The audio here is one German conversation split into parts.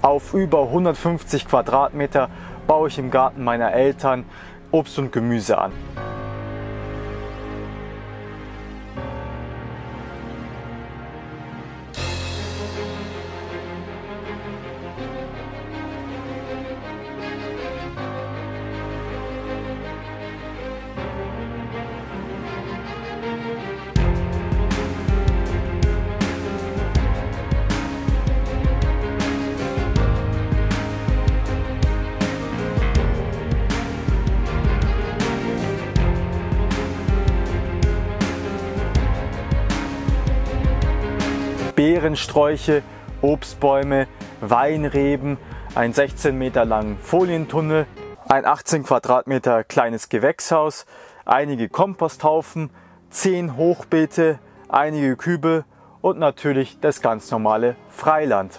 Auf über 150 Quadratmeter baue ich im Garten meiner Eltern Obst und Gemüse an. Beerensträuche, Obstbäume, Weinreben, ein 16 Meter langen Folientunnel, ein 18 Quadratmeter kleines Gewächshaus, einige Komposthaufen, 10 Hochbeete, einige Kübel und natürlich das ganz normale Freiland.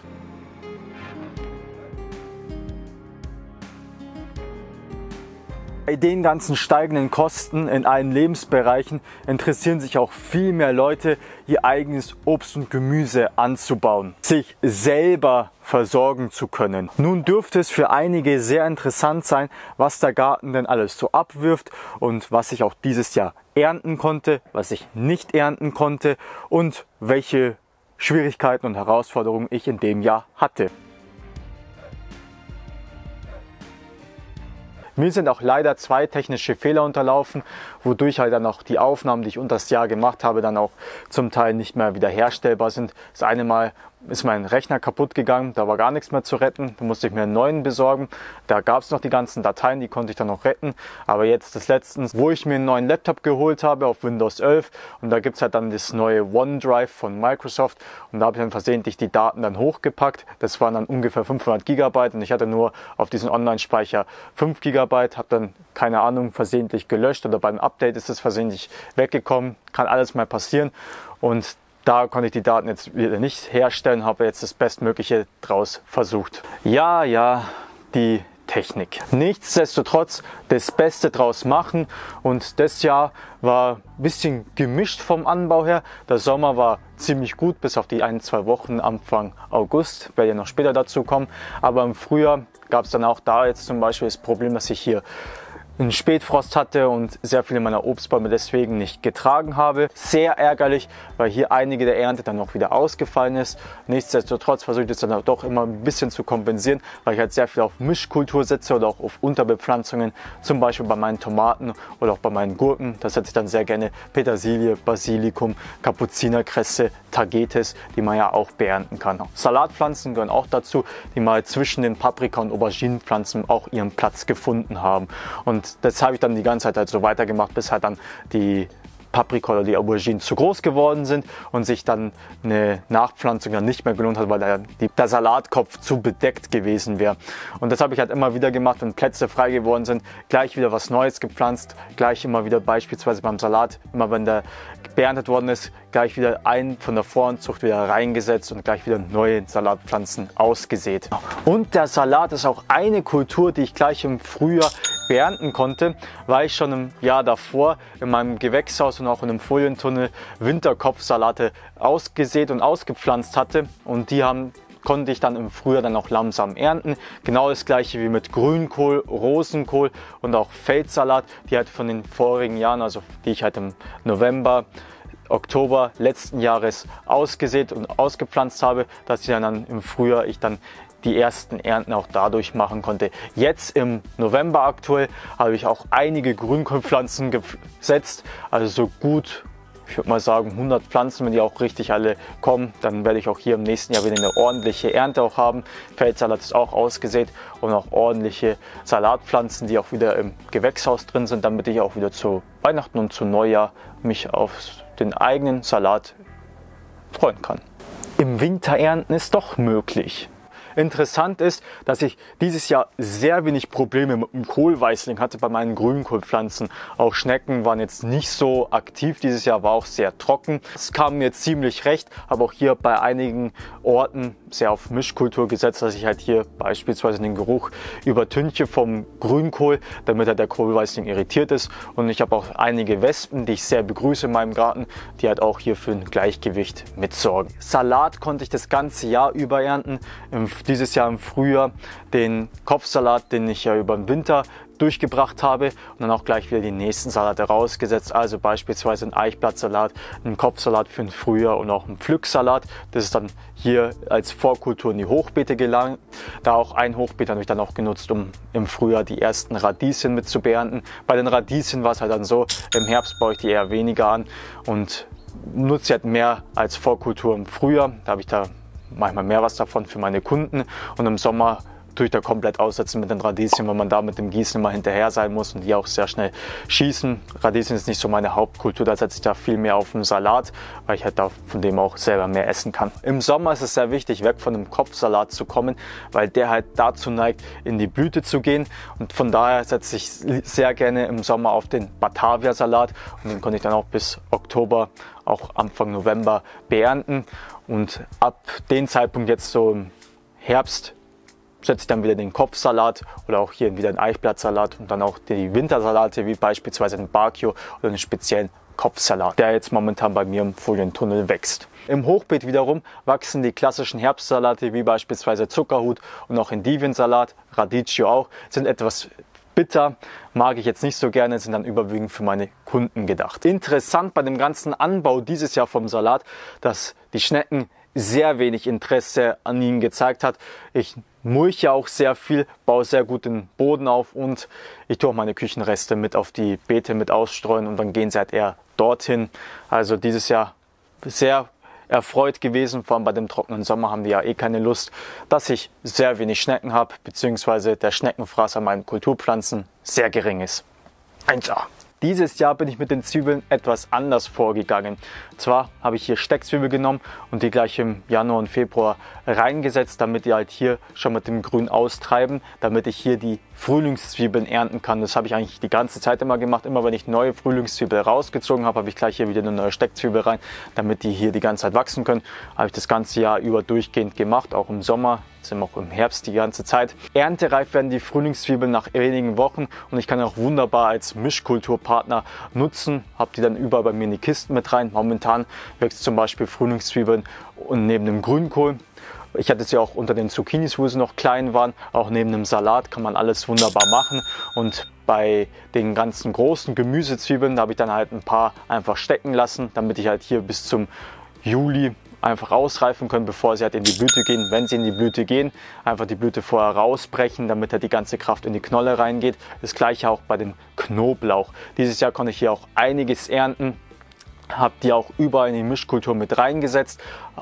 Bei den ganzen steigenden Kosten in allen Lebensbereichen interessieren sich auch viel mehr Leute, ihr eigenes Obst und Gemüse anzubauen, sich selber versorgen zu können. Nun dürfte es für einige sehr interessant sein, was der Garten denn alles so abwirft und was ich auch dieses Jahr ernten konnte, was ich nicht ernten konnte und welche Schwierigkeiten und Herausforderungen ich in dem Jahr hatte. Mir sind auch leider 2 technische Fehler unterlaufen, wodurch halt dann auch die Aufnahmen, die ich unter das Jahr gemacht habe, dann auch zum Teil nicht mehr wiederherstellbar sind. Das eine Mal ist mein Rechner kaputt gegangen, da war gar nichts mehr zu retten, da musste ich mir einen neuen besorgen. Da gab es noch die ganzen Dateien, die konnte ich dann noch retten. Aber jetzt das letztens, wo ich mir einen neuen Laptop geholt habe auf Windows 11 und da gibt es halt dann das neue OneDrive von Microsoft und da habe ich dann versehentlich die Daten dann hochgepackt. Das waren dann ungefähr 500 GB und ich hatte nur auf diesen Online-Speicher 5 GB, habe dann, keine Ahnung, versehentlich gelöscht oder beim Update ist es versehentlich weggekommen. Kann alles mal passieren und da konnte ich die Daten jetzt wieder nicht herstellen, habe jetzt das Bestmögliche draus versucht. Ja, die Technik. Nichtsdestotrotz das Beste draus machen und das Jahr war ein bisschen gemischt vom Anbau her. Der Sommer war ziemlich gut, bis auf die 1-2 Wochen Anfang August, werde ja noch später dazu kommen. Aber im Frühjahr gab es dann auch da jetzt zum Beispiel das Problem, dass ich hier einen Spätfrost hatte und sehr viele meiner Obstbäume deswegen nicht getragen habe. Sehr ärgerlich, weil hier einige der Ernte dann noch wieder ausgefallen ist. Nichtsdestotrotz versuche ich das dann doch immer ein bisschen zu kompensieren, weil ich halt sehr viel auf Mischkultur setze oder auch auf Unterbepflanzungen, zum Beispiel bei meinen Tomaten oder auch bei meinen Gurken. Da setze ich dann sehr gerne Petersilie, Basilikum, Kapuzinerkresse, Tagetes, die man ja auch beernten kann. Salatpflanzen gehören auch dazu, die mal zwischen den Paprika- und Auberginenpflanzen auch ihren Platz gefunden haben. Und das habe ich dann die ganze Zeit halt so weitergemacht, bis halt dann die Paprika oder die Auberginen zu groß geworden sind und sich dann eine Nachpflanzung dann nicht mehr gelohnt hat, weil der Salatkopf zu bedeckt gewesen wäre. Und das habe ich halt immer wieder gemacht, wenn Plätze frei geworden sind, gleich wieder was Neues gepflanzt, gleich immer wieder beispielsweise beim Salat, immer wenn der beerntet worden ist, gleich wieder einen von der Voranzucht wieder reingesetzt und gleich wieder neue Salatpflanzen ausgesät. Und der Salat ist auch eine Kultur, die ich gleich im Frühjahr beernten konnte, weil ich schon im Jahr davor in meinem Gewächshaus und auch in einem Folientunnel Winterkopfsalate ausgesät und ausgepflanzt hatte und die konnte ich dann im Frühjahr dann auch langsam ernten. Genau das gleiche wie mit Grünkohl, Rosenkohl und auch Feldsalat, die halt von den vorigen Jahren, also die ich halt im November, Oktober letzten Jahres ausgesät und ausgepflanzt habe, dass ich dann im Frühjahr die ersten Ernten auch dadurch machen konnte. Jetzt im November aktuell habe ich auch einige Grünkohlpflanzen gesetzt, also so gut, ich würde mal sagen 100 Pflanzen, wenn die auch richtig alle kommen, dann werde ich auch hier im nächsten Jahr wieder eine ordentliche Ernte auch haben. Feldsalat ist auch ausgesät und auch ordentliche Salatpflanzen, die auch wieder im Gewächshaus drin sind, damit ich auch wieder zu Weihnachten und zu Neujahr mich auf den eigenen Salat freuen kann. Im Winter ernten ist doch möglich. Interessant ist, dass ich dieses Jahr sehr wenig Probleme mit dem Kohlweißling hatte bei meinen Grünkohlpflanzen. Auch Schnecken waren jetzt nicht so aktiv. Dieses Jahr war auch sehr trocken. Es kam mir ziemlich recht, habe auch hier bei einigen Orten sehr auf Mischkultur gesetzt, dass ich halt hier beispielsweise den Geruch übertünche vom Grünkohl, damit halt der Kohlweißling irritiert ist. Und ich habe auch einige Wespen, die ich sehr begrüße in meinem Garten, die halt auch hier für ein Gleichgewicht mitsorgen. Salat konnte ich das ganze Jahr über ernten. Im dieses Jahr im Frühjahr den Kopfsalat, den ich ja über den Winter durchgebracht habe, und dann auch gleich wieder die nächsten Salate rausgesetzt, also beispielsweise ein Eichblattsalat, ein Kopfsalat für den Frühjahr und auch ein Pflücksalat. Das ist dann hier als Vorkultur in die Hochbeete gelangt. Da auch ein Hochbeet habe ich dann auch genutzt, um im Frühjahr die ersten Radieschen mit zu beernten. Bei den Radieschen war es halt dann so, im Herbst baue ich die eher weniger an und nutze sie halt mehr als Vorkultur im Frühjahr. Da habe ich da manchmal mehr was davon für meine Kunden, und im Sommer tue ich da komplett aussetzen mit den Radieschen, weil man da mit dem Gießen immer hinterher sein muss und die auch sehr schnell schießen. Radieschen ist nicht so meine Hauptkultur, da setze ich da viel mehr auf den Salat, weil ich halt da von dem auch selber mehr essen kann. Im Sommer ist es sehr wichtig, weg von dem Kopfsalat zu kommen, weil der halt dazu neigt, in die Blüte zu gehen, und von daher setze ich sehr gerne im Sommer auf den Batavia-Salat, und den konnte ich dann auch bis Oktober, auch Anfang November beernten, und ab dem Zeitpunkt jetzt so im Herbst setze ich dann wieder den Kopfsalat oder auch hier wieder den Eichblattsalat und dann auch die Wintersalate, wie beispielsweise den Bacchio oder einen speziellen Kopfsalat, der jetzt momentan bei mir im Folientunnel wächst. Im Hochbeet wiederum wachsen die klassischen Herbstsalate, wie beispielsweise Zuckerhut und auch Endivensalat, Radicchio auch, sind etwas bitter, mag ich jetzt nicht so gerne, sind dann überwiegend für meine Kunden gedacht. Interessant bei dem ganzen Anbau dieses Jahr vom Salat, dass die Schnecken sehr wenig Interesse an ihnen gezeigt hat. Ich mulche auch sehr viel, baue sehr gut den Boden auf, und ich tue auch meine Küchenreste mit auf die Beete mit ausstreuen, und dann gehen sie halt eher dorthin. Also dieses Jahr sehr erfreut gewesen, vor allem bei dem trockenen Sommer haben die ja eh keine Lust, dass ich sehr wenig Schnecken habe, beziehungsweise der Schneckenfraß an meinen Kulturpflanzen sehr gering ist. 1A. Dieses Jahr bin ich mit den Zwiebeln etwas anders vorgegangen. Zwar habe ich hier Steckzwiebel genommen und die gleich im Januar und Februar reingesetzt, damit die halt hier schon mit dem Grün austreiben, damit ich hier die Frühlingszwiebeln ernten kann. Das habe ich eigentlich die ganze Zeit immer gemacht. Immer wenn ich neue Frühlingszwiebeln rausgezogen habe, habe ich gleich hier wieder eine neue Steckzwiebel rein, damit die hier die ganze Zeit wachsen können. Habe ich das ganze Jahr über durchgehend gemacht, auch im Sommer, sind auch im Herbst die ganze Zeit. Erntereif werden die Frühlingszwiebeln nach wenigen Wochen, und ich kann auch wunderbar als Mischkulturpartner nutzen. Habe die dann überall bei mir in die Kisten mit rein. Momentan wächst zum Beispiel Frühlingszwiebeln und neben dem Grünkohl. Ich hatte es ja auch unter den Zucchinis, wo sie noch klein waren. Auch neben dem Salat kann man alles wunderbar machen. Und bei den ganzen großen Gemüsezwiebeln, da habe ich dann halt ein paar einfach stecken lassen, damit ich halt hier bis zum Juli einfach ausreifen können, bevor sie halt in die Blüte gehen. Wenn sie in die Blüte gehen, einfach die Blüte vorher rausbrechen, damit halt die ganze Kraft in die Knolle reingeht. Das gleiche auch bei dem Knoblauch. Dieses Jahr konnte ich hier auch einiges ernten. Habe die auch überall in die Mischkultur mit reingesetzt.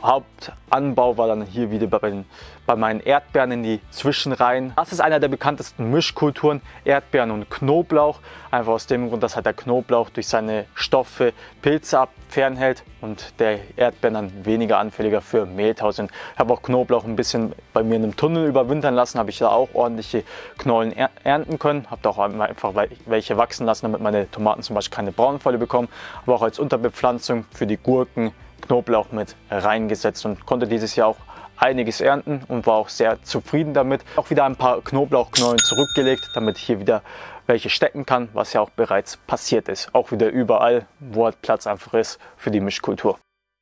Hauptanbau war dann hier wieder bei meinen Erdbeeren in die Zwischenreihen. Das ist einer der bekanntesten Mischkulturen, Erdbeeren und Knoblauch. Einfach aus dem Grund, dass halt der Knoblauch durch seine Stoffe Pilze fernhält und der Erdbeeren dann weniger anfälliger für Mehltau sind. Ich habe auch Knoblauch ein bisschen bei mir in einem Tunnel überwintern lassen, habe ich da auch ordentliche Knollen ernten können. Habe da auch einfach welche wachsen lassen, damit meine Tomaten zum Beispiel keine Braunfäule bekommen. Aber auch als Unterbepflanzung für die Gurken Knoblauch mit reingesetzt und konnte dieses Jahr auch einiges ernten und war auch sehr zufrieden damit. Auch wieder ein paar Knoblauchknollen zurückgelegt, damit ich hier wieder welche stecken kann, was ja auch bereits passiert ist. Auch wieder überall, wo halt Platz einfach ist für die Mischkultur.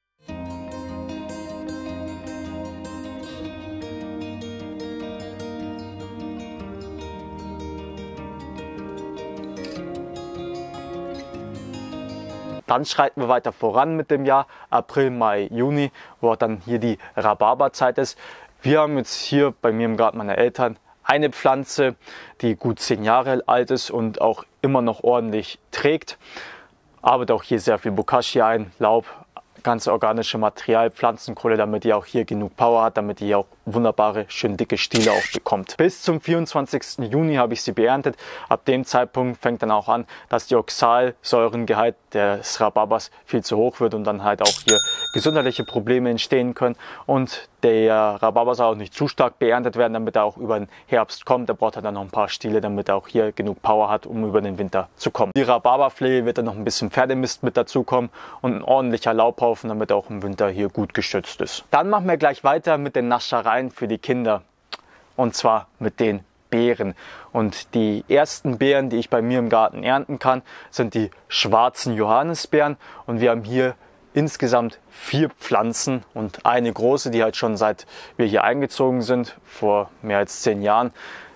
Dann schreiten wir weiter voran mit dem Jahr, April, Mai, Juni, wo dann hier die Rhabarberzeit ist. Wir haben jetzt hier bei mir im Garten meiner Eltern eine Pflanze, die gut 10 Jahre alt ist und auch immer noch ordentlich trägt. Arbeitet auch hier sehr viel Bokashi ein, Laub, ganze organische Material, Pflanzenkohle, damit die auch hier genug Power hat, damit die auch wunderbare, schön dicke Stiele auch bekommt. Bis zum 24. Juni habe ich sie beerntet. Ab dem Zeitpunkt fängt dann auch an, dass die Oxalsäurengehalt des Rhabarbers viel zu hoch wird und dann halt auch hier gesundheitliche Probleme entstehen können. Und der Rhabarber soll auch nicht zu stark beerntet werden, damit er auch über den Herbst kommt. Er braucht dann noch ein paar Stiele, damit er auch hier genug Power hat, um über den Winter zu kommen. Die Rhabarberpflege wird dann noch ein bisschen Pferdemist mit dazukommen und ein ordentlicher Laubhaufen, damit er auch im Winter hier gut geschützt ist. Dann machen wir gleich weiter mit den Naschereien für die Kinder, und zwar mit den Beeren. Und die ersten Beeren, die ich bei mir im Garten ernten kann, sind die schwarzen Johannisbeeren, und wir haben hier insgesamt 4 Pflanzen und eine große, die halt schon seit wir hier eingezogen sind, vor mehr als 10 Jahren,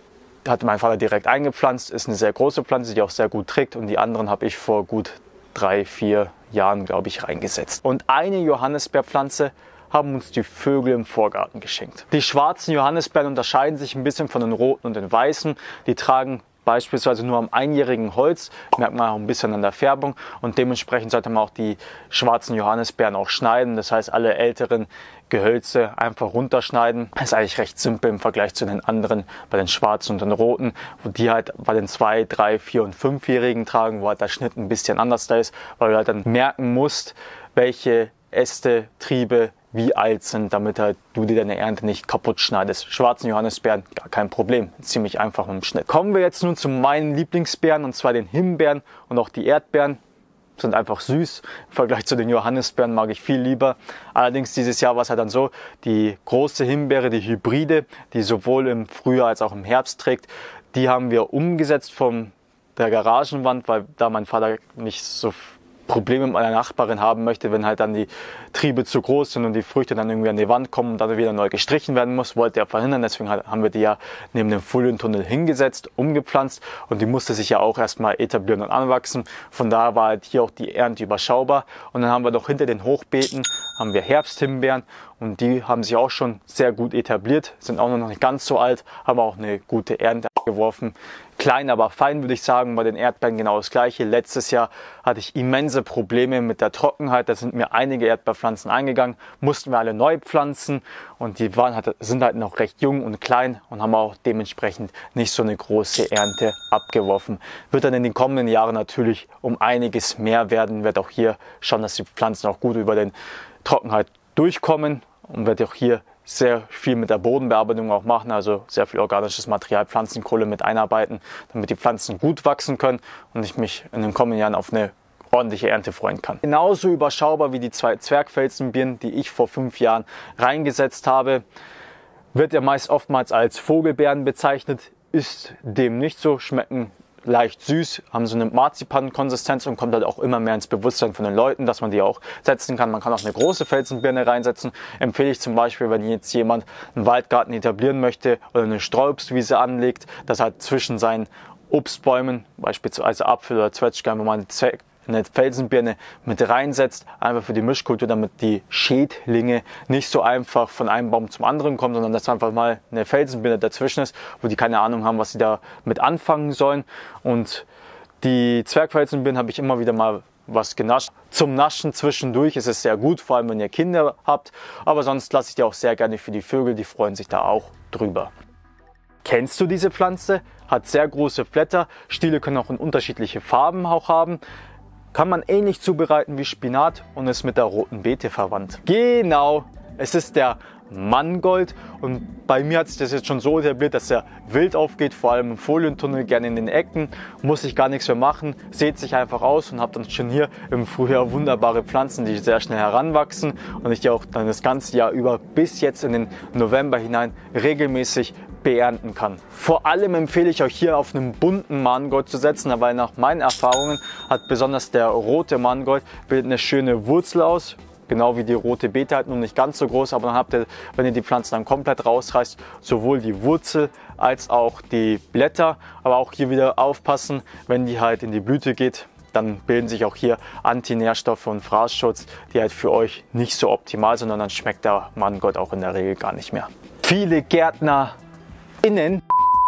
hat mein Vater direkt eingepflanzt. Ist eine sehr große Pflanze, die auch sehr gut trägt, und die anderen habe ich vor gut 3, 4 Jahren, glaube ich, reingesetzt. Und eine Johannisbeerpflanze haben uns die Vögel im Vorgarten geschenkt. Die schwarzen Johannisbeeren unterscheiden sich ein bisschen von den roten und den weißen. Die tragen beispielsweise nur am einjährigen Holz, merkt man auch ein bisschen an der Färbung, und dementsprechend sollte man auch die schwarzen Johannisbeeren auch schneiden. Das heißt, alle älteren Gehölze einfach runterschneiden. Das ist eigentlich recht simpel im Vergleich zu den anderen, bei den schwarzen und den roten, wo die halt bei den 2, 3, 4 und 5-Jährigen tragen, wo halt der Schnitt ein bisschen anders da ist, weil du halt dann merken musst, welche Äste, Triebe wie alt sind, damit halt du dir deine Ernte nicht kaputt schneidest. Schwarzen Johannisbeeren, gar kein Problem. Ziemlich einfach mit dem Schnitt. Kommen wir jetzt nun zu meinen Lieblingsbeeren, und zwar den Himbeeren und auch die Erdbeeren. Sind einfach süß. Im Vergleich zu den Johannisbeeren mag ich viel lieber. Allerdings dieses Jahr war es halt dann so, die große Himbeere, die Hybride, die sowohl im Frühjahr als auch im Herbst trägt, die haben wir umgesetzt von der Garagenwand, weil da mein Vater nicht so Probleme mit meiner Nachbarin haben möchte, wenn halt dann die Triebe zu groß sind und die Früchte dann irgendwie an die Wand kommen und dann wieder neu gestrichen werden muss, wollte er verhindern. Deswegen haben wir die ja neben dem Folientunnel hingesetzt, umgepflanzt, und die musste sich ja auch erstmal etablieren und anwachsen. Von daher war halt hier auch die Ernte überschaubar. Und dann haben wir noch hinter den Hochbeeten haben wir Herbsthimbeeren, und die haben sich auch schon sehr gut etabliert, sind auch noch nicht ganz so alt, haben auch eine gute Ernte geworfen. Klein, aber fein, würde ich sagen. Bei den Erdbeeren genau das Gleiche. Letztes Jahr hatte ich immense Probleme mit der Trockenheit. Da sind mir einige Erdbeerpflanzen eingegangen, mussten wir alle neu pflanzen, und die sind halt noch recht jung und klein und haben auch dementsprechend nicht so eine große Ernte abgeworfen. Wird dann in den kommenden Jahren natürlich um einiges mehr werden. Wird auch hier schauen, dass die Pflanzen auch gut über den Trockenheit durchkommen, und werde auch hier sehr viel mit der Bodenbearbeitung auch machen, also sehr viel organisches Material, Pflanzenkohle mit einarbeiten, damit die Pflanzen gut wachsen können und ich mich in den kommenden Jahren auf eine ordentliche Ernte freuen kann. Genauso überschaubar wie die 2 Zwergfelsenbirnen, die ich vor 5 Jahren reingesetzt habe, wird ja meist oftmals als Vogelbeeren bezeichnet, ist dem nicht so, schmecken leicht süß, haben so eine Marzipan-Konsistenz und kommt halt auch immer mehr ins Bewusstsein von den Leuten, dass man die auch setzen kann. Man kann auch eine große Felsenbirne reinsetzen. Empfehle ich zum Beispiel, wenn jetzt jemand einen Waldgarten etablieren möchte oder eine Streuobstwiese anlegt, dass halt zwischen seinen Obstbäumen, beispielsweise Apfel oder Zwetschgen, wo man eine Felsenbirne mit reinsetzt, einfach für die Mischkultur, damit die Schädlinge nicht so einfach von einem Baum zum anderen kommen, sondern dass einfach mal eine Felsenbirne dazwischen ist, wo die keine Ahnung haben, was sie da mit anfangen sollen. Und die Zwergfelsenbirnen habe ich immer wieder mal was genascht. Zum Naschen zwischendurch ist es sehr gut, vor allem wenn ihr Kinder habt, aber sonst lasse ich die auch sehr gerne für die Vögel, die freuen sich da auch drüber. Kennst du diese Pflanze? Hat sehr große Blätter, Stiele können auch in unterschiedliche Farben auch haben. Kann man ähnlich zubereiten wie Spinat und ist mit der roten Beete verwandt. Genau, es ist der Mangold, und bei mir hat sich das jetzt schon so etabliert, dass er wild aufgeht, vor allem im Folientunnel, gerne in den Ecken, muss ich gar nichts mehr machen, sät sich einfach aus und habe dann schon hier im Frühjahr wunderbare Pflanzen, die sehr schnell heranwachsen und ich die auch dann das ganze Jahr über bis jetzt in den November hinein regelmäßig beernten kann. Vor allem empfehle ich euch hier auf einen bunten Mangold zu setzen, weil nach meinen Erfahrungen hat besonders der rote Mangold bildet eine schöne Wurzel aus. Genau wie die rote Beete, halt nur nicht ganz so groß, aber dann habt ihr, wenn ihr die Pflanzen dann komplett rausreißt, sowohl die Wurzel als auch die Blätter. Aber auch hier wieder aufpassen, wenn die halt in die Blüte geht, dann bilden sich auch hier Antinährstoffe und Fraßschutz, die halt für euch nicht so optimal sind, und dann schmeckt der Mangold auch in der Regel gar nicht mehr. Viele GärtnerInnen,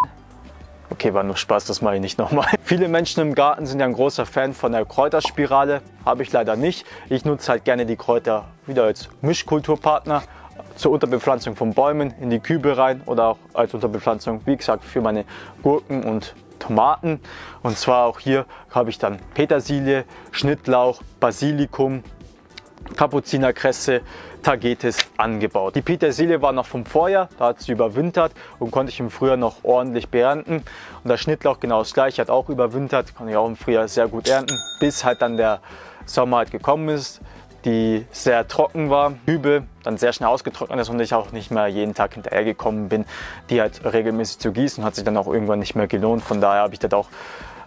okay, war nur Spaß, das mache ich nicht nochmal. Viele Menschen im Garten sind ja ein großer Fan von der Kräuterspirale. Habe ich leider nicht. Ich nutze halt gerne die Kräuter wieder als Mischkulturpartner zur Unterbepflanzung von Bäumen in die Kübel rein oder auch als Unterbepflanzung, wie gesagt, für meine Gurken und Tomaten. Und zwar auch hier habe ich dann Petersilie, Schnittlauch, Basilikum, Kapuzinerkresse, Tagetes angebaut. Die Petersilie war noch vom Vorjahr, da hat sie überwintert und konnte ich im Frühjahr noch ordentlich beernten. Und der Schnittlauch genau das gleiche, hat auch überwintert, konnte ich auch im Frühjahr sehr gut ernten, bis halt dann der Sommer halt gekommen ist, die sehr trocken war, Kübel dann sehr schnell ausgetrocknet ist und ich auch nicht mehr jeden Tag hinterher gekommen bin, die halt regelmäßig zu gießen, hat sich dann auch irgendwann nicht mehr gelohnt. Von daher habe ich das auch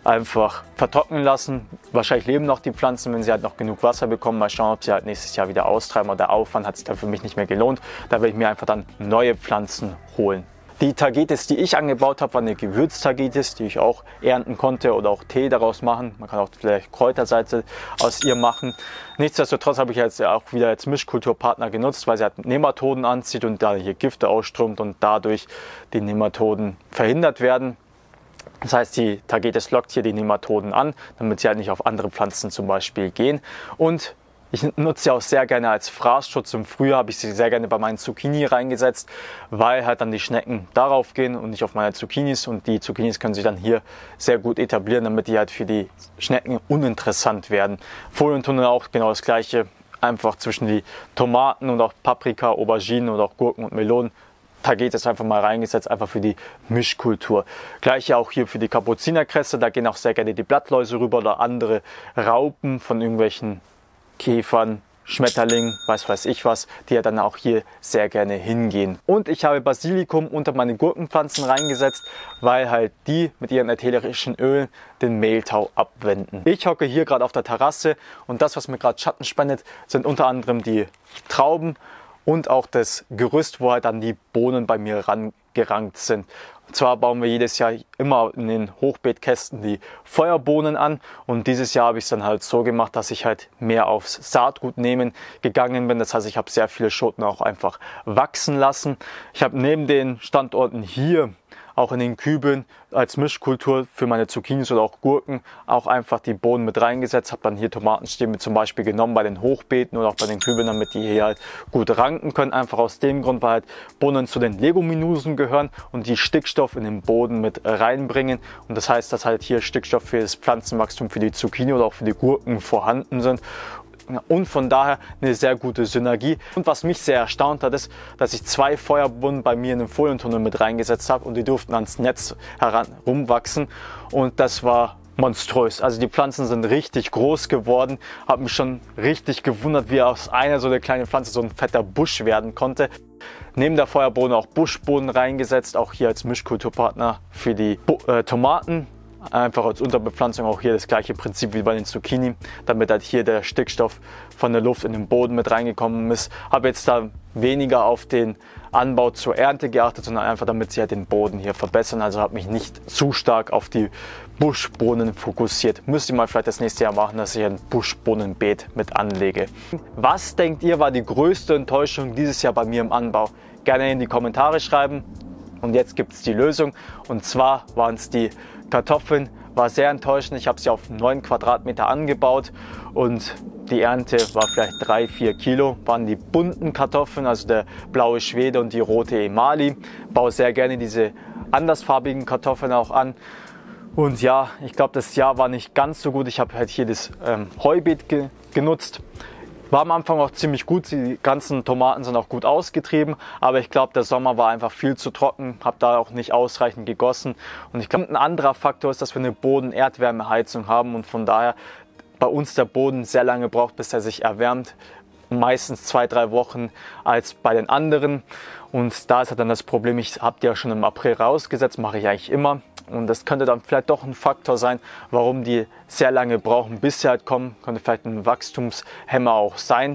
einfach vertrocknen lassen. Wahrscheinlich leben noch die Pflanzen, wenn sie halt noch genug Wasser bekommen. Mal schauen, ob sie halt nächstes Jahr wieder austreiben. Aber der Aufwand hat sich dann für mich nicht mehr gelohnt. Da werde ich mir einfach dann neue Pflanzen holen. Die Tagetes, die ich angebaut habe, war eine Gewürztagetes, die ich auch ernten konnte oder auch Tee daraus machen. Man kann auch vielleicht Kräutersalze aus ihr machen. Nichtsdestotrotz habe ich jetzt auch wieder als Mischkulturpartner genutzt, weil sie halt Nematoden anzieht und da hier Gifte ausströmt und dadurch die Nematoden verhindert werden. Das heißt, die Tagetes lockt hier die Nematoden an, damit sie halt nicht auf andere Pflanzen zum Beispiel gehen. Und ich nutze sie auch sehr gerne als Fraßschutz. Im Frühjahr habe ich sie sehr gerne bei meinen Zucchini reingesetzt, weil halt dann die Schnecken darauf gehen und nicht auf meine Zucchinis. Und die Zucchinis können sich dann hier sehr gut etablieren, damit die halt für die Schnecken uninteressant werden. Folientunnel auch genau das gleiche, einfach zwischen die Tomaten und auch Paprika, Auberginen und auch Gurken und Melonen. Tagetes einfach mal reingesetzt, einfach für die Mischkultur. Gleiche auch hier für die Kapuzinerkresse, da gehen auch sehr gerne die Blattläuse rüber oder andere Raupen von irgendwelchen Käfern, Schmetterlingen, weiß ich was, die ja dann auch hier sehr gerne hingehen. Und ich habe Basilikum unter meine Gurkenpflanzen reingesetzt, weil halt die mit ihren ätherischen Ölen den Mehltau abwenden. Ich hocke hier gerade auf der Terrasse und das, was mir gerade Schatten spendet, sind unter anderem die Trauben und auch das Gerüst, wo halt dann die Bohnen bei mir rangerankt sind. Und zwar bauen wir jedes Jahr immer in den Hochbeetkästen die Feuerbohnen an und dieses Jahr habe ich es dann halt so gemacht, dass ich halt mehr aufs Saatgut nehmen gegangen bin. Das heißt, ich habe sehr viele Schoten auch einfach wachsen lassen. Ich habe neben den Standorten hier auch in den Kübeln als Mischkultur für meine Zucchinis oder auch Gurken auch einfach die Bohnen mit reingesetzt. Habe dann hier Tomatenstämme zum Beispiel genommen bei den Hochbeeten oder auch bei den Kübeln, damit die hier halt gut ranken können. Einfach aus dem Grund, weil halt Bohnen zu den Leguminosen gehören und die Stickstoff in den Boden mit reinbringen. Und das heißt, dass halt hier Stickstoff für das Pflanzenwachstum für die Zucchini oder auch für die Gurken vorhanden sind. Und von daher eine sehr gute Synergie. Und was mich sehr erstaunt hat, ist, dass ich 2 Feuerbohnen bei mir in den Folientunnel mit reingesetzt habe und die durften ans Netz herumwachsen und das war monströs. Also die Pflanzen sind richtig groß geworden. Habe mich schon richtig gewundert, wie aus einer so eine kleine Pflanze so ein fetter Busch werden konnte. Neben der Feuerbohne auch Buschbohnen reingesetzt, auch hier als Mischkulturpartner für die Tomaten. Einfach als Unterbepflanzung auch hier das gleiche Prinzip wie bei den Zucchini, damit halt hier der Stickstoff von der Luft in den Boden mit reingekommen ist. Habe jetzt da weniger auf den Anbau zur Ernte geachtet, sondern einfach damit sie halt den Boden hier verbessern. Also habe mich nicht zu stark auf die Buschbohnen fokussiert. Müsste ich mal vielleicht das nächste Jahr machen, dass ich ein Buschbohnenbeet mit anlege. Was denkt ihr war die größte Enttäuschung dieses Jahr bei mir im Anbau? Gerne in die Kommentare schreiben. Und jetzt gibt es die Lösung und zwar waren es die Kartoffeln. War sehr enttäuschend. Ich habe sie auf 9 Quadratmeter angebaut und die Ernte war vielleicht 3-4 Kilo. Waren die bunten Kartoffeln, also der blaue Schwede und die rote Emali. Baue sehr gerne diese andersfarbigen Kartoffeln auch an. Und ja, ich glaube, das Jahr war nicht ganz so gut. Ich habe halt hier das Heubeet genutzt. War am Anfang auch ziemlich gut, die ganzen Tomaten sind auch gut ausgetrieben, aber ich glaube, der Sommer war einfach viel zu trocken, habe da auch nicht ausreichend gegossen. Und ich glaube, ein anderer Faktor ist, dass wir eine Boden-Erdwärmeheizung haben und von daher bei uns der Boden sehr lange braucht, bis er sich erwärmt. Meistens 2-3 Wochen als bei den anderen. Und da ist halt dann das Problem, ich habe die ja schon im April rausgesetzt, mache ich eigentlich immer. Und das könnte dann vielleicht doch ein Faktor sein, warum die sehr lange brauchen, bis sie halt kommen. Könnte vielleicht ein Wachstumshemmer auch sein.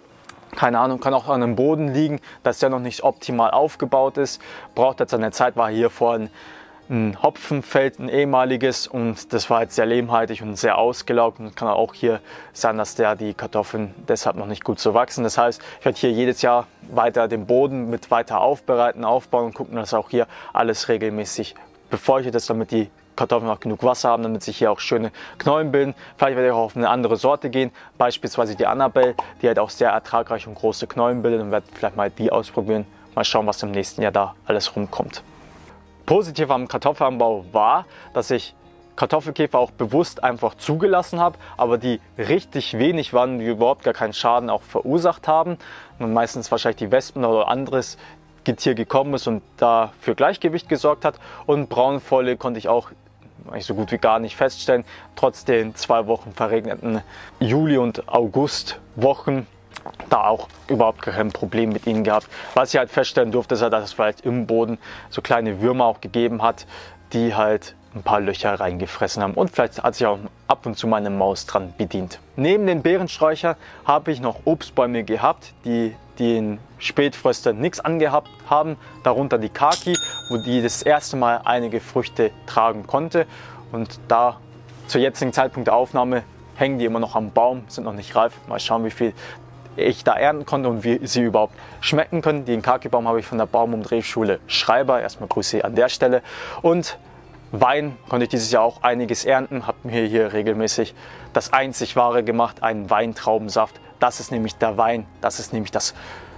Keine Ahnung, kann auch an dem Boden liegen, dass der noch nicht optimal aufgebaut ist. Braucht jetzt eine Zeit, war hier vorhin ein Hopfenfeld, ein ehemaliges, und das war jetzt sehr lehmhaltig und sehr ausgelaugt und kann auch hier sein, dass die Kartoffeln deshalb noch nicht gut so wachsen. Das heißt, ich werde hier jedes Jahr weiter den Boden mit weiter aufbereiten, aufbauen und gucken, dass auch hier alles regelmäßig befeuchtet ist, damit die Kartoffeln auch genug Wasser haben, damit sich hier auch schöne Knollen bilden. Vielleicht werde ich auch auf eine andere Sorte gehen, beispielsweise die Annabelle, die halt auch sehr ertragreich und große Knollen bildet, und werde vielleicht mal die ausprobieren. Mal schauen, was im nächsten Jahr da alles rumkommt. Positiv am Kartoffelanbau war, dass ich Kartoffelkäfer auch bewusst einfach zugelassen habe, aber die richtig wenig waren, die überhaupt gar keinen Schaden auch verursacht haben. Und meistens wahrscheinlich die Wespen oder anderes Getier gekommen ist und da für Gleichgewicht gesorgt hat. Und Braunfäule konnte ich auch eigentlich so gut wie gar nicht feststellen, trotz den 2 Wochen verregneten Juli- und Augustwochen. da auch überhaupt kein Problem mit ihnen gehabt. Was ich halt feststellen durfte, ist halt, dass es vielleicht im Boden so kleine Würmer auch gegeben hat, die halt ein paar Löcher reingefressen haben, und vielleicht hat sich auch ab und zu mal eine Maus dran bedient. Neben den Beerensträuchern habe ich noch Obstbäume gehabt, die den Spätfrösten nichts angehabt haben, darunter die Kaki, wo die das erste Mal einige Früchte tragen konnte, und da zur jetzigen Zeitpunkt der Aufnahme hängen die immer noch am Baum, sind noch nicht reif. Mal schauen, wie viel ich da ernten konnte und wie sie überhaupt schmecken können. Den Kaki-Baum habe ich von der Baumumdrehschule Schreiber, erstmal Grüße an der Stelle, und Wein konnte ich dieses Jahr auch einiges ernten, habe mir hier regelmäßig das einzig wahre gemacht, einen Weintraubensaft. Das ist nämlich der Wein, das ist nämlich der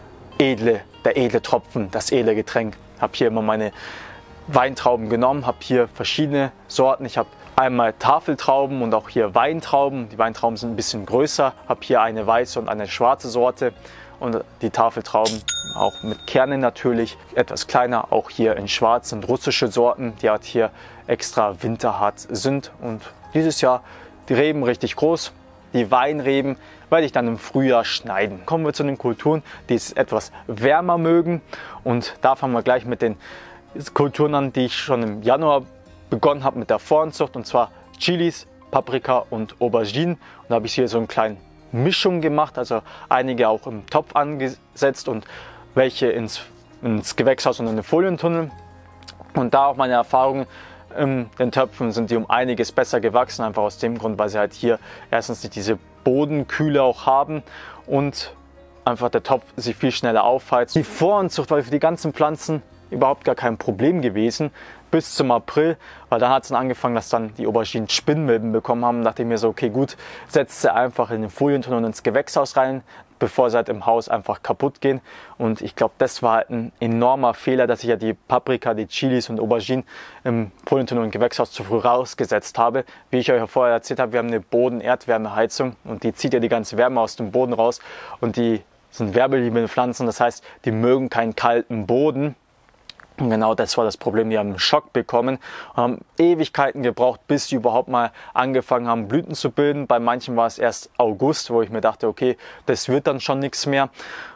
edle Tropfen, das edle Getränk. Habe hier immer meine Weintrauben genommen, habe hier verschiedene Sorten. Ich habe einmal Tafeltrauben und auch hier Weintrauben. Die Weintrauben sind ein bisschen größer, habe hier eine weiße und eine schwarze Sorte. Und die Tafeltrauben auch mit Kernen natürlich, etwas kleiner, auch hier in schwarz, sind russische Sorten, die halt hier extra winterhart sind. Und dieses Jahr die Reben richtig groß, die Weinreben werde ich dann im Frühjahr schneiden. Kommen wir zu den Kulturen, die es etwas wärmer mögen, und da fangen wir gleich mit den Kulturen an, die ich schon im Januar begonnen habe mit der Voranzucht, und zwar Chilis, Paprika und Auberginen. Und da habe ich hier so einen kleinen Mischung gemacht, also einige auch im Topf angesetzt und welche ins Gewächshaus und in den Folientunnel. Und da auch meine Erfahrungen in den Töpfen sind die um einiges besser gewachsen, einfach aus dem Grund, weil sie halt hier erstens nicht diese Bodenkühle auch haben und einfach der Topf sich viel schneller aufheizt. Die Voranzucht war für die ganzen Pflanzen überhaupt gar kein Problem gewesen, bis zum April, weil da hat es dann angefangen, dass dann die Auberginen Spinnmilben bekommen haben. Dachte ich mir so, okay gut, setzt sie einfach in den Folientunnel und ins Gewächshaus rein, bevor sie halt im Haus einfach kaputt gehen. Und ich glaube, das war halt ein enormer Fehler, dass ich ja die Paprika, die Chilis und Auberginen im Folientunnel und Gewächshaus zu früh rausgesetzt habe. Wie ich euch ja vorher erzählt habe, wir haben eine Boden-Erdwärmeheizung und die zieht ja die ganze Wärme aus dem Boden raus, und die sind wärmeliebende Pflanzen, das heißt, die mögen keinen kalten Boden. Und genau das war das Problem. Die haben einen Schock bekommen und haben Ewigkeiten gebraucht, bis sie überhaupt mal angefangen haben, Blüten zu bilden. Bei manchen war es erst August, wo ich mir dachte, okay, das wird dann schon nichts mehr.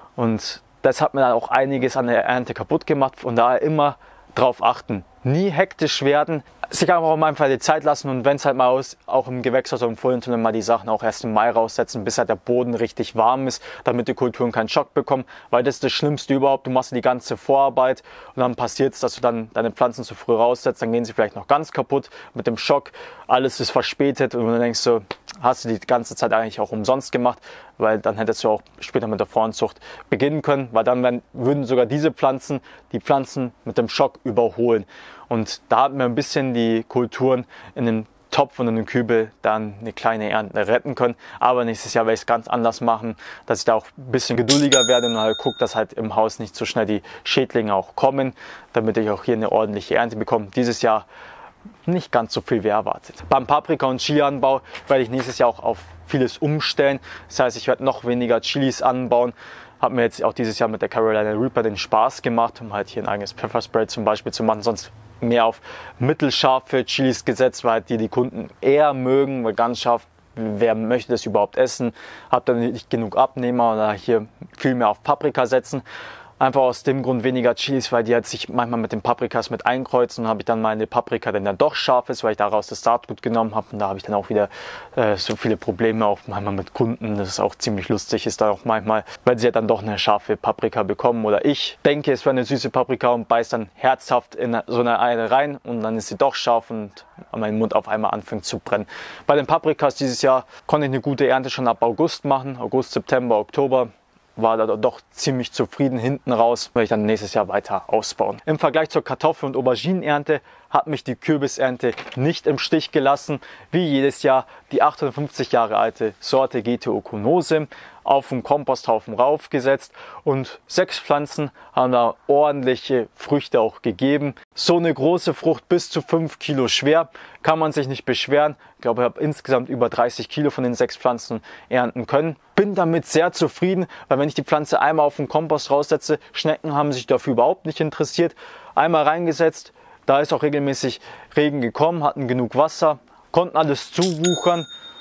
Und das hat mir dann auch einiges an der Ernte kaputt gemacht. Von daher immer drauf achten. Nie hektisch werden, sich einfach auf einfach die Zeit lassen, und wenn es halt mal auch im Gewächshaus oder im Folientunnel mal die Sachen auch erst im Mai raussetzen, bis halt der Boden richtig warm ist, damit die Kulturen keinen Schock bekommen, weil das ist das Schlimmste überhaupt. Du machst die ganze Vorarbeit und dann passiert es, dass du dann deine Pflanzen zu früh raussetzt, dann gehen sie vielleicht noch ganz kaputt mit dem Schock, alles ist verspätet und du denkst so, hast du die ganze Zeit eigentlich auch umsonst gemacht, weil dann hättest du auch später mit der Voranzucht beginnen können, weil dann würden sogar diese Pflanzen die Pflanzen mit dem Schock überholen. Und da hatten wir ein bisschen die Kulturen in den Topf und in den Kübel dann eine kleine Ernte retten können. Aber nächstes Jahr werde ich es ganz anders machen, dass ich da auch ein bisschen geduldiger werde und halt gucke, dass halt im Haus nicht so schnell die Schädlinge auch kommen, damit ich auch hier eine ordentliche Ernte bekomme. Dieses Jahr nicht ganz so viel wie erwartet. Beim Paprika- und Chili-Anbau werde ich nächstes Jahr auch auf vieles umstellen. Das heißt, ich werde noch weniger Chilis anbauen. Habe mir jetzt auch dieses Jahr mit der Carolina Reaper den Spaß gemacht, um halt hier ein eigenes Pfefferspray zum Beispiel zu machen. Sonst mehr auf mittelscharfe Chilis gesetzt, weil halt die Kunden eher mögen, weil ganz scharf, wer möchte das überhaupt essen? Habe dann nicht genug Abnehmer oder hier viel mehr auf Paprika setzen. Einfach aus dem Grund weniger Chilis, weil die halt sich manchmal mit den Paprikas mit einkreuzen. Und habe ich dann meine Paprika, die dann doch scharf ist, weil ich daraus das Saatgut genommen habe. Und da habe ich dann auch wieder so viele Probleme, auch manchmal mit Kunden. Das ist auch ziemlich lustig, ist da auch manchmal, weil sie ja dann doch eine scharfe Paprika bekommen. Oder ich denke, es wäre eine süße Paprika und beiß dann herzhaft in so eine rein. Und dann ist sie doch scharf und mein Mund auf einmal anfängt zu brennen. Bei den Paprikas dieses Jahr konnte ich eine gute Ernte schon ab August machen. August, September, Oktober. War da doch ziemlich zufrieden hinten raus, werde ich dann nächstes Jahr weiter ausbauen. Im Vergleich zur Kartoffel- und Auberginenernte hat mich die Kürbisernte nicht im Stich gelassen. Wie jedes Jahr die 58 Jahre alte Sorte GTO Conose auf den Komposthaufen raufgesetzt und 6 Pflanzen haben da ordentliche Früchte auch gegeben. So eine große Frucht, bis zu 5 Kilo schwer, kann man sich nicht beschweren. Ich glaube, ich habe insgesamt über 30 Kilo von den 6 Pflanzen ernten können. Bin damit sehr zufrieden, weil wenn ich die Pflanze einmal auf den Kompost raussetze, Schnecken haben sich dafür überhaupt nicht interessiert. Einmal reingesetzt, da ist auch regelmäßig Regen gekommen, hatten genug Wasser, konnten alles zuwuchern.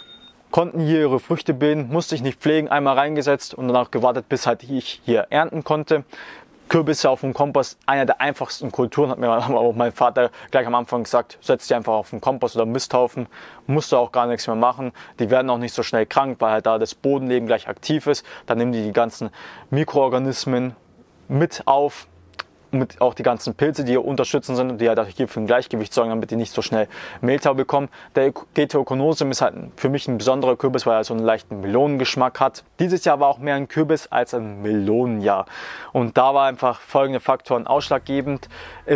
konnten hier ihre Früchte bilden, musste ich nicht pflegen, einmal reingesetzt und danach gewartet, bis halt ich hier ernten konnte. Kürbisse auf dem Kompost, einer der einfachsten Kulturen, hat mir auch mein Vater gleich am Anfang gesagt, setz die einfach auf den Kompost oder Misthaufen, musst du auch gar nichts mehr machen. Die werden auch nicht so schnell krank, weil halt da das Bodenleben gleich aktiv ist. Dann nehmen die ganzen Mikroorganismen mit auf, mit auch die ganzen Pilze, die hier unterstützen sind und die halt hier für ein Gleichgewicht sorgen, damit die nicht so schnell Mehltau bekommen. Der Getoconosim ist halt für mich ein besonderer Kürbis, weil er so einen leichten Melonengeschmack hat. Dieses Jahr war auch mehr ein Kürbis als ein Melonenjahr. Und da war einfach folgende Faktoren ausschlaggebend.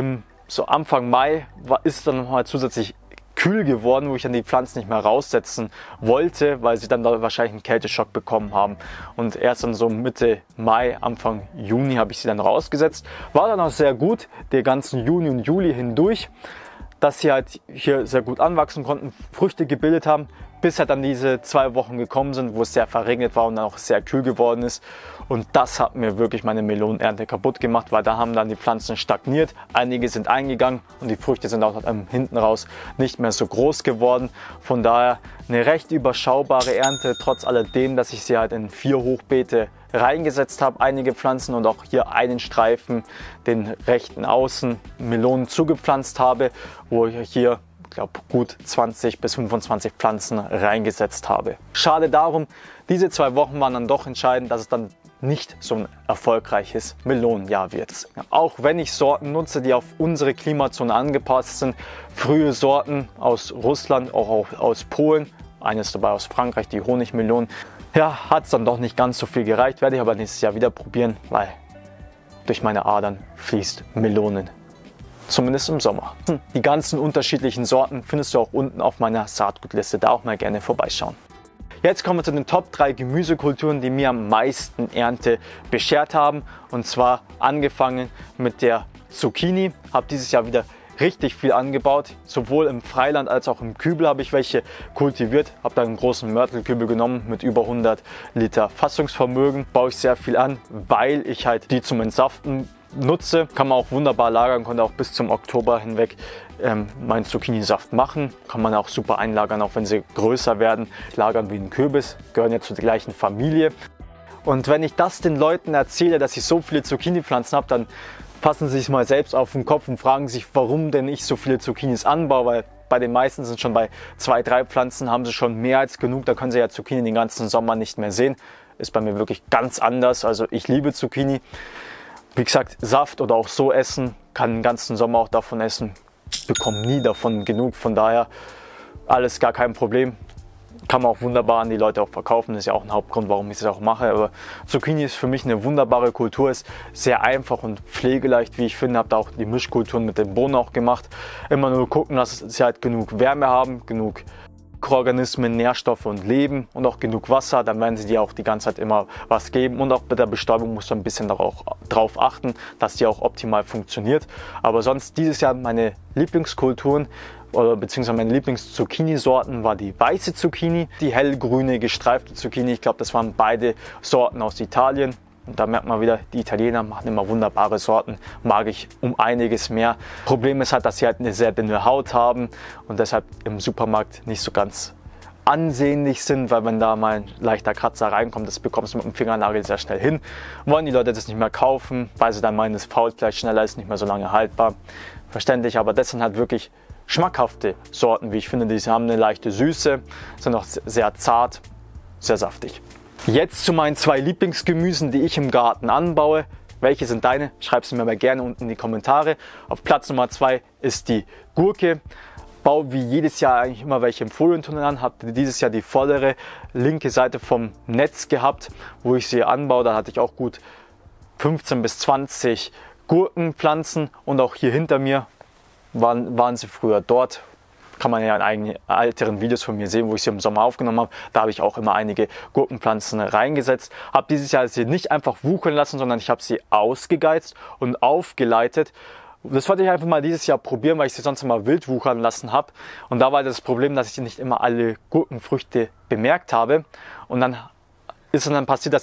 So Anfang Mai ist es dann nochmal zusätzlich kühl geworden, wo ich dann die Pflanzen nicht mehr raussetzen wollte, weil sie dann da wahrscheinlich einen Kälteschock bekommen haben. Und erst dann so Mitte Mai, Anfang Juni habe ich sie dann rausgesetzt. War dann auch sehr gut, den ganzen Juni und Juli hindurch, dass sie halt hier sehr gut anwachsen konnten, Früchte gebildet haben, bis halt dann diese 2 Wochen gekommen sind, wo es sehr verregnet war und dann auch sehr kühl geworden ist. Und das hat mir wirklich meine Melonenernte kaputt gemacht, weil da haben dann die Pflanzen stagniert. Einige sind eingegangen und die Früchte sind auch hinten raus nicht mehr so groß geworden. Von daher eine recht überschaubare Ernte, trotz alledem, dass ich sie halt in 4 Hochbeete reingesetzt habe, einige Pflanzen und auch hier einen Streifen, den rechten Außen Melonen zugepflanzt habe, wo ich hier gut 20 bis 25 Pflanzen reingesetzt habe. Schade darum, diese 2 Wochen waren dann doch entscheidend, dass es dann nicht so ein erfolgreiches Melonenjahr wird. Auch wenn ich Sorten nutze, die auf unsere Klimazone angepasst sind, frühe Sorten aus Russland, auch aus Polen, eines dabei aus Frankreich, die Honigmelonen, ja, hat es dann doch nicht ganz so viel gereicht, werde ich aber nächstes Jahr wieder probieren, weil durch meine Adern fließt Melonen. Zumindest im Sommer. Die ganzen unterschiedlichen Sorten findest du auch unten auf meiner Saatgutliste, da auch mal gerne vorbeischauen. Jetzt kommen wir zu den Top 3 Gemüsekulturen, die mir am meisten Ernte beschert haben. Und zwar angefangen mit der Zucchini. Habe dieses Jahr wieder richtig viel angebaut. Sowohl im Freiland als auch im Kübel habe ich welche kultiviert. Habe da einen großen Mörtelkübel genommen mit über 100 Liter Fassungsvermögen. Baue ich sehr viel an, weil ich halt die zum Entsaften nutze. Kann man auch wunderbar lagern, konnte auch bis zum Oktober hinweg meinen Zucchini-Saft machen. Kann man auch super einlagern, auch wenn sie größer werden. Lagern wie ein Kürbis, gehören ja zur gleichen Familie. Und wenn ich das den Leuten erzähle, dass ich so viele Zucchini-Pflanzen habe, dann fassen sie sich mal selbst auf den Kopf und fragen sich, warum denn ich so viele Zucchinis anbaue, weil bei den meisten sind schon bei 2, 3 Pflanzen haben sie schon mehr als genug. Da können sie ja Zucchini den ganzen Sommer nicht mehr sehen. Ist bei mir wirklich ganz anders. Also ich liebe Zucchini. Wie gesagt, Saft oder auch so essen, kann den ganzen Sommer auch davon essen, bekomme nie davon genug, von daher alles gar kein Problem. Kann man auch wunderbar an die Leute auch verkaufen, das ist ja auch ein Hauptgrund, warum ich es auch mache. Aber Zucchini ist für mich eine wundarbare Kultur, ist sehr einfach und pflegeleicht, wie ich finde. Habe da auch die Mischkulturen mit den Bohnen auch gemacht. Immer nur gucken, dass sie halt genug Wärme haben, genug Mikroorganismen, Nährstoffe und Leben und auch genug Wasser, dann werden sie dir auch die ganze Zeit immer was geben und auch bei der Bestäubung musst du ein bisschen darauf achten, dass die auch optimal funktioniert. Aber sonst dieses Jahr meine Lieblingskulturen oder beziehungsweise meine Lieblings-Zucchini-Sorten war die weiße Zucchini, die hellgrüne gestreifte Zucchini. Ich glaube, das waren beide Sorten aus Italien. Und da merkt man wieder, die Italiener machen immer wunderbare Sorten, mag ich um einiges mehr. Problem ist halt, dass sie halt eine sehr dünne Haut haben und deshalb im Supermarkt nicht so ganz ansehnlich sind, weil wenn da mal ein leichter Kratzer reinkommt, das bekommst du mit dem Fingernagel sehr schnell hin. Wollen die Leute das nicht mehr kaufen, weil sie dann meinen, das fault vielleicht schneller, ist nicht mehr so lange haltbar. Verständlich, aber das sind halt wirklich schmackhafte Sorten, wie ich finde. Die haben eine leichte Süße, sind auch sehr zart, sehr saftig. Jetzt zu meinen 2 Lieblingsgemüsen, die ich im Garten anbaue. Welche sind deine? Schreib sie mir mal gerne unten in die Kommentare. Auf Platz Nummer 2 ist die Gurke. Baue wie jedes Jahr eigentlich immer welche im Folientunnel an. Habe dieses Jahr die vordere linke Seite vom Netz gehabt, wo ich sie anbaue. Da hatte ich auch gut 15 bis 20 Gurkenpflanzen und auch hier hinter mir waren sie früher dort. Kann man ja in eigenen älteren Videos von mir sehen, wo ich sie im Sommer aufgenommen habe. Da habe ich auch immer einige Gurkenpflanzen reingesetzt. Habe dieses Jahr sie nicht einfach wuchern lassen, sondern ich habe sie ausgegeizt und aufgeleitet. Das wollte ich einfach mal dieses Jahr probieren, weil ich sie sonst immer wild wuchern lassen habe. Und da war das Problem, dass ich nicht immer alle Gurkenfrüchte bemerkt habe. Und dann ist es dann passiert, dass sie dann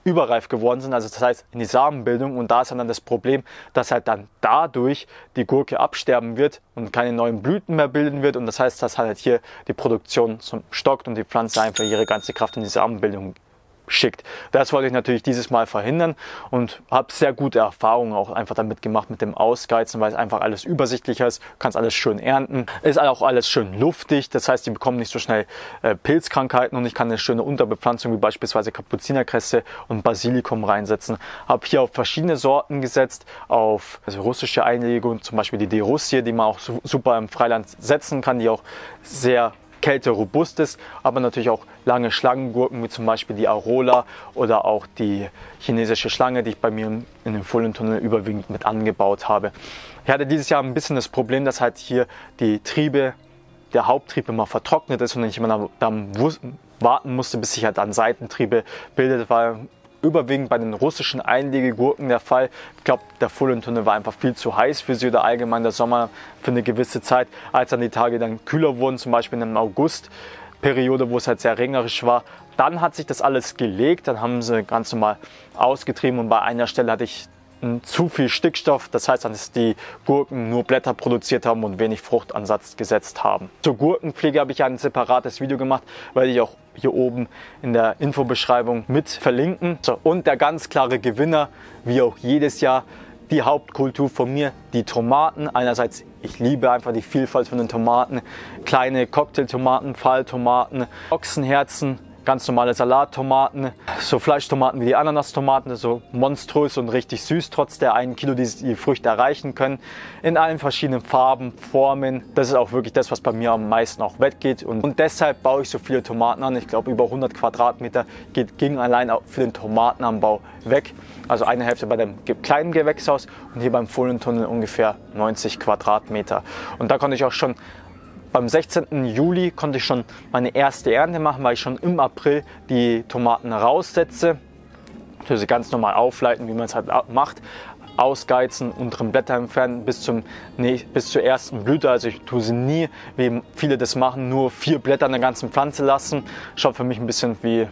überreif geworden sind, also das heißt in die Samenbildung, und da ist dann das Problem, dass halt dann dadurch die Gurke absterben wird und keine neuen Blüten mehr bilden wird, und das heißt, dass halt hier die Produktion stockt und die Pflanze einfach ihre ganze Kraft in die Samenbildung schickt. Das wollte ich natürlich dieses Mal verhindern und habe sehr gute Erfahrungen auch einfach damit gemacht mit dem Ausgeizen, weil es einfach alles übersichtlicher ist, kannst alles schön ernten, ist auch alles schön luftig, das heißt, die bekommen nicht so schnell Pilzkrankheiten, und ich kann eine schöne Unterbepflanzung wie beispielsweise Kapuzinerkresse und Basilikum reinsetzen. Habe hier auf verschiedene Sorten gesetzt, auf russische Einlegung, zum Beispiel die De Russie, die man auch super im Freiland setzen kann, die auch sehr kälterobust ist, aber natürlich auch lange Schlangengurken, wie zum Beispiel die Arola oder auch die chinesische Schlange, die ich bei mir in dem Fohlentunnel überwiegend mit angebaut habe. Ich hatte dieses Jahr ein bisschen das Problem, dass halt hier die Triebe, der Haupttrieb immer vertrocknet ist und ich immer dann warten musste, bis sich halt dann Seitentriebe bildet, weil überwiegend bei den russischen Einlegegurken der Fall. Ich glaube, der Fohlentunnel war einfach viel zu heiß für sie oder allgemein der Sommer für eine gewisse Zeit. Als dann die Tage dann kühler wurden, zum Beispiel in der Augustperiode, wo es halt sehr regnerisch war, dann hat sich das alles gelegt. Dann haben sie ganz normal ausgetrieben, und bei einer Stelle hatte ich zu viel Stickstoff, das heißt, dass die Gurken nur Blätter produziert haben und wenig Fruchtansatz gesetzt haben. Zur Gurkenpflege habe ich ein separates Video gemacht, weil ich auch hier oben in der Infobeschreibung mit verlinken. So, und der ganz klare Gewinner, wie auch jedes Jahr, die Hauptkultur von mir, die Tomaten. Einerseits, ich liebe einfach die Vielfalt von den Tomaten, kleine Cocktailtomaten, Pfahltomaten, Ochsenherzen, ganz normale Salattomaten, so Fleischtomaten wie die Ananastomaten, so monströs und richtig süß, trotz der 1 Kilo, die die Früchte erreichen können, in allen verschiedenen Farben, Formen. Das ist auch wirklich das, was bei mir am meisten auch weggeht, und deshalb baue ich so viele Tomaten an. Ich glaube, über 100 Quadratmeter ging allein auch für den Tomatenanbau weg. Also eine Hälfte bei dem kleinen Gewächshaus und hier beim Fohlentunnel ungefähr 90 Quadratmeter. Und da konnte ich auch schon beim 16. Juli konnte ich schon meine erste Ernte machen, weil ich schon im April die Tomaten raussetze. Ich will sie ganz normal aufleiten, wie man es halt macht. Ausgeizen, unteren Blätter entfernen bis zur ersten Blüte. Also ich tue sie nie, wie viele das machen, nur 4 Blätter an der ganzen Pflanze lassen. Schaut für mich ein bisschen wie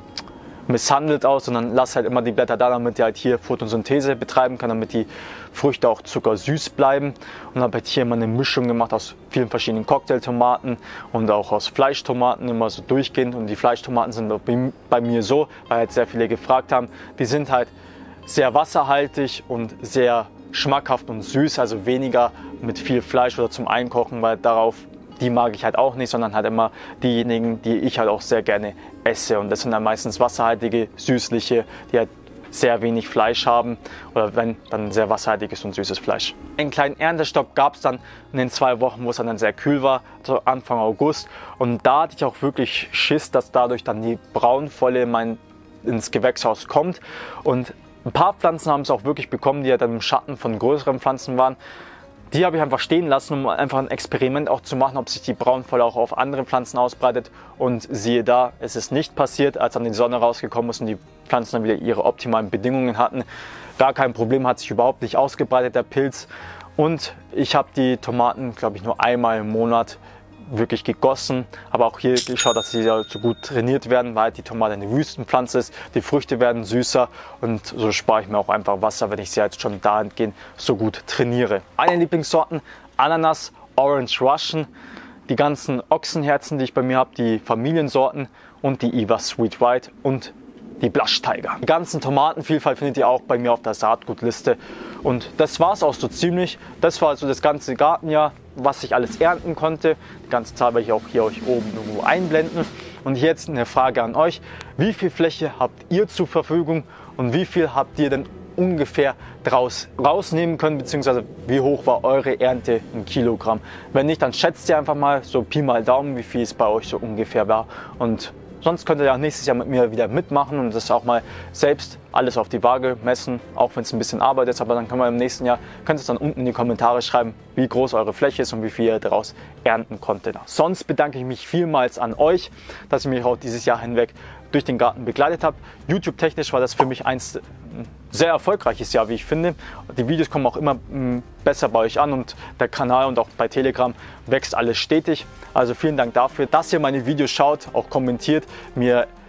misshandelt aus, sondern lasse halt immer die Blätter da, damit die halt hier Photosynthese betreiben kann, damit die Früchte auch zuckersüß bleiben. Und habe halt hier immer eine Mischung gemacht aus vielen verschiedenen Cocktailtomaten und auch aus Fleischtomaten, immer so durchgehend. Und die Fleischtomaten sind bei mir so, weil halt sehr viele gefragt haben, die sind halt sehr wasserhaltig und sehr schmackhaft und süß, also weniger mit viel Fleisch oder zum Einkochen, weil die mag ich halt auch nicht, sondern halt immer diejenigen, die ich halt auch sehr gerne esse. Und das sind dann meistens wasserhaltige, süßliche, die halt sehr wenig Fleisch haben, oder wenn, dann sehr wasserhaltiges und süßes Fleisch. Einen kleinen Erntestopp gab es dann in den 2 Wochen, wo es dann sehr kühl war, so Anfang August. Und da hatte ich auch wirklich Schiss, dass dadurch dann die Braunvolle ins Gewächshaus kommt. Und ein paar Pflanzen haben es auch wirklich bekommen, die ja dann im Schatten von größeren Pflanzen waren. Die habe ich einfach stehen lassen, um einfach ein Experiment auch zu machen, ob sich die Braunvolle auch auf andere Pflanzen ausbreitet. Und siehe da, es ist nicht passiert, als dann die Sonne rausgekommen ist und die Pflanzen dann wieder ihre optimalen Bedingungen hatten. Gar kein Problem, hat sich überhaupt nicht ausgebreitet, der Pilz. Und ich habe die Tomaten, glaube ich, nur einmal im Monat wirklich gegossen, aber auch hier geschaut, dass sie so gut trainiert werden, weil die Tomate eine Wüstenpflanze ist, die Früchte werden süßer, und so spare ich mir auch einfach Wasser, wenn ich sie jetzt schon dahingehend so gut trainiere. Meine Lieblingssorten: Ananas, Orange Russian, die ganzen Ochsenherzen, die ich bei mir habe, die Familiensorten, und die Iwa Sweet White und die Blush Tiger. Die ganzen Tomatenvielfalt findet ihr auch bei mir auf der Saatgutliste. Und das war es auch so ziemlich. Das war also das ganze Gartenjahr, was ich alles ernten konnte. Die ganze Zahl werde ich auch hier euch oben irgendwo einblenden. Und jetzt eine Frage an euch: Wie viel Fläche habt ihr zur Verfügung und wie viel habt ihr denn ungefähr rausnehmen können, beziehungsweise wie hoch war eure Ernte in Kilogramm? Wenn nicht, dann schätzt ihr einfach mal so Pi mal Daumen, wie viel es bei euch so ungefähr war. Und sonst könnt ihr ja auch nächstes Jahr mit mir wieder mitmachen und das auch mal selbst alles auf die Waage messen, auch wenn es ein bisschen Arbeit ist. Aber dann können wir im nächsten Jahr, könnt ihr es dann unten in die Kommentare schreiben, wie groß eure Fläche ist und wie viel ihr daraus ernten konntet. Sonst bedanke ich mich vielmals an euch, dass ihr mich auch dieses Jahr hinweg durch den Garten begleitet habt. YouTube-technisch war das für mich ein sehr erfolgreiches Jahr, wie ich finde. Die Videos kommen auch immer besser bei euch an und der Kanal und auch bei Telegram wächst alles stetig. Also vielen Dank dafür, dass ihr meine Videos schaut, auch kommentiert, mir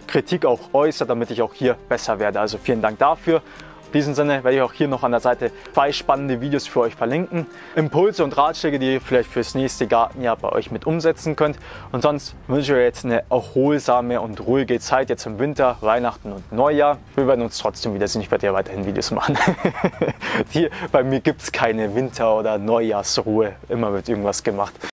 Kritik auch äußert, damit ich auch hier besser werde. Also vielen Dank dafür. In diesem Sinne werde ich auch hier noch an der Seite 2 spannende Videos für euch verlinken. Impulse und Ratschläge, die ihr vielleicht fürs nächste Gartenjahr bei euch mit umsetzen könnt. Und sonst wünsche ich euch jetzt eine erholsame und ruhige Zeit jetzt im Winter, Weihnachten und Neujahr. Wir werden uns trotzdem wiedersehen. Ich werde ja weiterhin Videos machen. Hier bei mir gibt es keine Winter- oder Neujahrsruhe. Immer wird irgendwas gemacht.